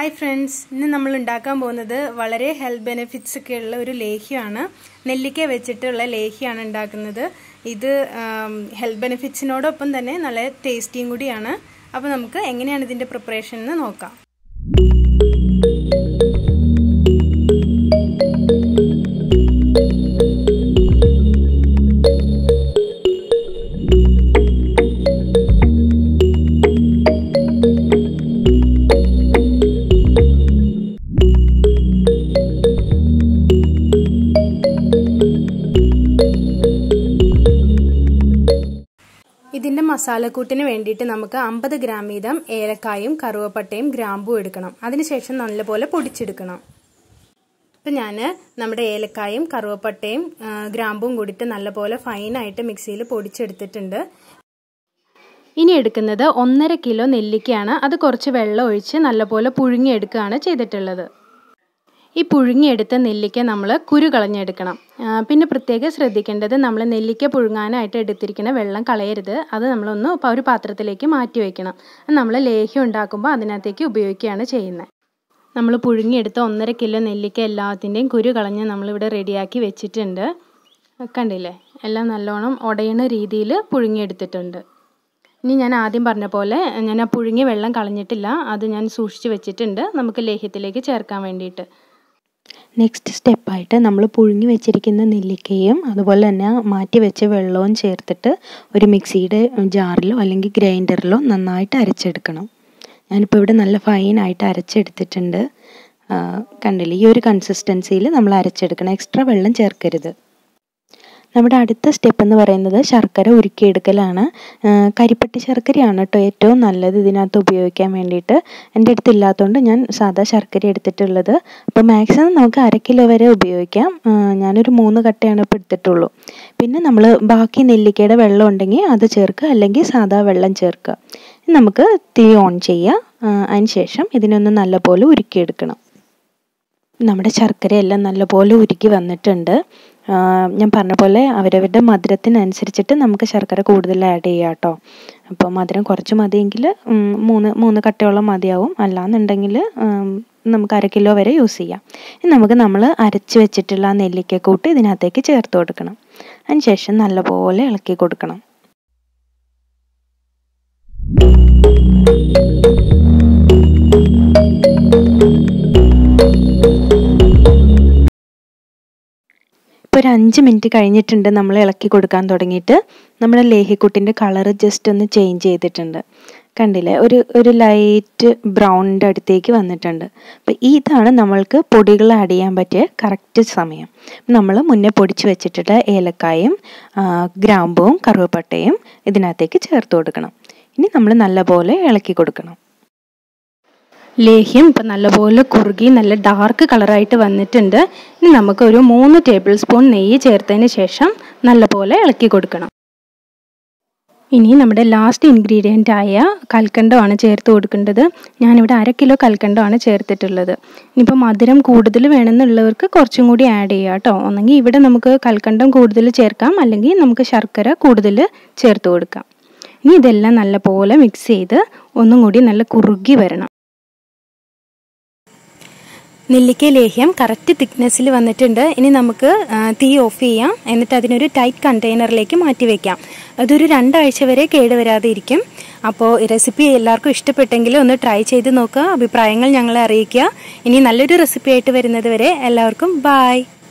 Hi friends, ഇന്ന് നമ്മൾ ഉണ്ടാക്കാൻ പോകുന്നത് വളരെ ഹെൽത്ത് ബെനിഫിറ്റ്സ് ഒക്കെ ഉള്ള ഒരു ലേഹ്യമാണ്. നെല്ലിക്ക വെച്ചിട്ടുള്ള ലേഹ്യമാണ് ഉണ്ടാക്കുന്നത്. ഇത് ഹെൽത്ത് ബെനിഫിറ്റ്സിനോടൊപ്പം തന്നെ നല്ല ടേസ്റ്റിയും കൂടിയാണ്. അപ്പോൾ നമുക്ക് എങ്ങനെയാണ് ഇതിന്റെ പ്രിപ്പറേഷൻ എന്ന് നോക്കാം. ഇതിന്റെ മസാലക്കൂട്ടിന് വേണ്ടിയിട്ട് നമുക്ക് 50 ഗ്രാം വീതം ഏലക്കായും കറുവപ്പട്ടയും ഗ്രാമ്പും എടുക്കണം. അതിനുശേഷം നല്ലപോലെ പൊടിച്ചെടുക്കണം. ഇപ്പം ഞാൻ നമ്മുടെ ഏലക്കായും കറുവപ്പട്ടയും ഗ്രാമ്പും കൂടിയിട്ട് നല്ലപോലെ ഫൈനായിട്ട് മിക്സിയിൽ പൊടിച്ചെടുത്തിട്ടുണ്ട്. ഇനി എടുക്കുന്നത് 1.5 കിലോ നെല്ലിക്കയാണ്. അത് കുറച്ച് വെള്ളം ഒഴിച്ച് നല്ലപോലെ പുഴുങ്ങിയെടുക്കുകയാണ് ചെയ്തിട്ടുള്ളത്. ഈ പുഴുങ്ങിയെടുത്ത നെല്ലിക്ക നമ്മൾ കുരു കളഞ്ഞെടുക്കണം. പിന്നെ പ്രത്യേകം ശ്രദ്ധിക്കേണ്ടത് നമ്മൾ നെല്ലിക്ക പുഴുങ്ങാനായിട്ട് എടുത്തിരിക്കുന്ന വെള്ളം കളയരുത്. അത് നമ്മളൊന്ന് ഒരു പാത്രത്തിലേക്ക് മാറ്റി വയ്ക്കണം. നമ്മൾ ലേഹ്യം ഉണ്ടാക്കുമ്പോൾ അതിനകത്തേക്ക് ഉപയോഗിക്കുകയാണ് ചെയ്യുന്നത്. നമ്മൾ പുഴുങ്ങിയെടുത്ത 1.5 കിലോ നെല്ലിക്ക എല്ലാത്തിൻ്റെയും കുരു കളഞ്ഞ് നമ്മളിവിടെ റെഡിയാക്കി വെച്ചിട്ടുണ്ട്. കണ്ടില്ലേ, എല്ലാം നല്ലോണം ഉടയുന്ന രീതിയിൽ പുഴുങ്ങിയെടുത്തിട്ടുണ്ട്. ഇനി ഞാൻ ആദ്യം പറഞ്ഞ പോലെ ഞാൻ ആ പുഴുങ്ങിയ വെള്ളം കളഞ്ഞിട്ടില്ല. അത് ഞാൻ സൂക്ഷിച്ച് വെച്ചിട്ടുണ്ട് നമുക്ക് ലേഹ്യത്തിലേക്ക് ചേർക്കാൻ വേണ്ടിയിട്ട്. നെക്സ്റ്റ് സ്റ്റെപ്പായിട്ട് നമ്മൾ പുഴുങ്ങി വെച്ചിരിക്കുന്ന നെല്ലിക്കയും അതുപോലെ തന്നെ മാറ്റി വെച്ച വെള്ളവും ചേർത്തിട്ട് ഒരു മിക്സിയുടെ ജാറിലോ അല്ലെങ്കിൽ ഗ്രൈൻഡറിലോ നന്നായിട്ട് അരച്ചെടുക്കണം. ഞാനിപ്പോൾ ഇവിടെ നല്ല ഫൈനായിട്ട് അരച്ചെടുത്തിട്ടുണ്ട്. കണ്ടില്ലേ, ഈ ഒരു കൺസിസ്റ്റൻസിയിൽ നമ്മൾ അരച്ചെടുക്കണം. എക്സ്ട്രാ വെള്ളം ചേർക്കരുത്. നമ്മുടെ അടുത്ത സ്റ്റെപ്പ് എന്ന് പറയുന്നത് ശർക്കര ഉരുക്കിയെടുക്കലാണ്. കരിപ്പട്ടി ശർക്കരയാണ് കേട്ടോ ഏറ്റവും നല്ലത് ഇതിനകത്ത് ഉപയോഗിക്കാൻ വേണ്ടിയിട്ട്. എൻ്റെ അടുത്ത് ഇല്ലാത്തതുകൊണ്ട് ഞാൻ സാധാ ശർക്കര എടുത്തിട്ടുള്ളത്. അപ്പോൾ മാക്സിമം നമുക്ക് 1/2 കിലോ വരെ ഉപയോഗിക്കാം. ഞാനൊരു 3 കട്ടയാണ് ഇപ്പോൾ എടുത്തിട്ടുള്ളൂ. പിന്നെ നമ്മൾ ബാക്കി നെല്ലിക്കയുടെ വെള്ളം ഉണ്ടെങ്കിൽ അത് ചേർക്കുക, അല്ലെങ്കിൽ സാധാ വെള്ളം ചേർക്കുക. നമുക്ക് തീ ഓൺ ചെയ്യുക. അതിന് ശേഷം ഇതിനൊന്ന് നല്ലപോലെ ഉരുക്കിയെടുക്കണം. നമ്മുടെ ശർക്കരയെല്ലാം നല്ലപോലെ ഉരുക്കി വന്നിട്ടുണ്ട്. ഞാൻ പറഞ്ഞ പോലെ അവരവരുടെ മധുരത്തിനനുസരിച്ചിട്ട് നമുക്ക് ശർക്കര കൂടുതൽ ആഡ് ചെയ്യാം കേട്ടോ. അപ്പോൾ മധുരം കുറച്ച് മതിയെങ്കിൽ 3 കട്ടയോളം മതിയാവും. അല്ലാന്നുണ്ടെങ്കിൽ നമുക്ക് 1/2 കിലോ വരെ യൂസ് ചെയ്യാം. ഇനി നമ്മൾ അരച്ച് വെച്ചിട്ടുള്ള ആ നെല്ലിക്കക്കൂട്ട് ഇതിനകത്തേക്ക് ചേർത്ത് കൊടുക്കണം. അതിന് ശേഷം നല്ലപോലെ ഇളക്കി കൊടുക്കണം. ഇപ്പോൾ ഒരു 5 മിനിറ്റ് കഴിഞ്ഞിട്ടുണ്ട് നമ്മൾ ഇളക്കി കൊടുക്കാൻ തുടങ്ങിയിട്ട്. നമ്മുടെ ലേഹ്യക്കൂട്ടിൻ്റെ കളറ് ജസ്റ്റ് ഒന്ന് ചേഞ്ച് ചെയ്തിട്ടുണ്ട്. കണ്ടില്ലേ, ഒരു ലൈറ്റ് ബ്രൗണിൻ്റെ അടുത്തേക്ക് വന്നിട്ടുണ്ട്. അപ്പോൾ ഇതാണ് നമ്മൾക്ക് പൊടികൾ ആഡ് ചെയ്യാൻ പറ്റിയ കറക്റ്റ് സമയം. നമ്മൾ മുന്നേ പൊടിച്ച് വെച്ചിട്ടുള്ള ഏലക്കായും ഗ്രാമ്പുവും കറുവപ്പട്ടയും ഇതിനകത്തേക്ക് ചേർത്ത് കൊടുക്കണം. ഇനി നമ്മൾ നല്ലപോലെ ഇളക്കി കൊടുക്കണം. ലേഹ്യം ഇപ്പം നല്ലപോലെ കുറുകി നല്ല ഡാർക്ക് കളറായിട്ട് വന്നിട്ടുണ്ട്. ഇനി നമുക്ക് ഒരു 3 ടേബിൾ സ്പൂൺ നെയ്യ് ചേർത്തതിന് ശേഷം നല്ലപോലെ ഇളക്കി കൊടുക്കണം. ഇനി നമ്മുടെ ലാസ്റ്റ് ഇൻഗ്രീഡിയൻ്റ് ആയ കൽക്കണ്ടമാണ് ചേർത്ത് കൊടുക്കേണ്ടത്. ഞാനിവിടെ 1/2 കിലോ കൽക്കണ്ടമാണ് ചേർത്തിട്ടുള്ളത്. ഇനിയിപ്പോൾ മധുരം കൂടുതൽ വേണമെന്നുള്ളവർക്ക് കുറച്ചും കൂടി ആഡ് ചെയ്യാം കേട്ടോ. ഒന്നെങ്കിൽ ഇവിടെ നമുക്ക് കൽക്കണ്ടം കൂടുതൽ ചേർക്കാം, അല്ലെങ്കിൽ നമുക്ക് ശർക്കര കൂടുതൽ ചേർത്ത് കൊടുക്കാം. ഇനി ഇതെല്ലാം നല്ലപോലെ മിക്സ് ചെയ്ത് ഒന്നും കൂടി നല്ല കുറുകി വരണം. നെല്ലിക്ക ലേഹ്യം കറക്റ്റ് തിക്നെസ്സിൽ വന്നിട്ടുണ്ട്. ഇനി നമുക്ക് തീ ഓഫ് ചെയ്യാം. എന്നിട്ട് അതിനൊരു ടൈറ്റ് കണ്ടെയ്നറിലേക്ക് മാറ്റി വയ്ക്കാം. അതൊരു 2 ആഴ്ച വരെ കേടുവരാതെ ഇരിക്കും. അപ്പോൾ ഈ റെസിപ്പി എല്ലാവർക്കും ഇഷ്ടപ്പെട്ടെങ്കിൽ ഒന്ന് ട്രൈ ചെയ്ത് നോക്കുക. അഭിപ്രായങ്ങൾ ഞങ്ങളെ അറിയിക്കുക. ഇനി നല്ലൊരു റെസിപ്പി ആയിട്ട് വരുന്നത് വരെ എല്ലാവർക്കും ബൈ.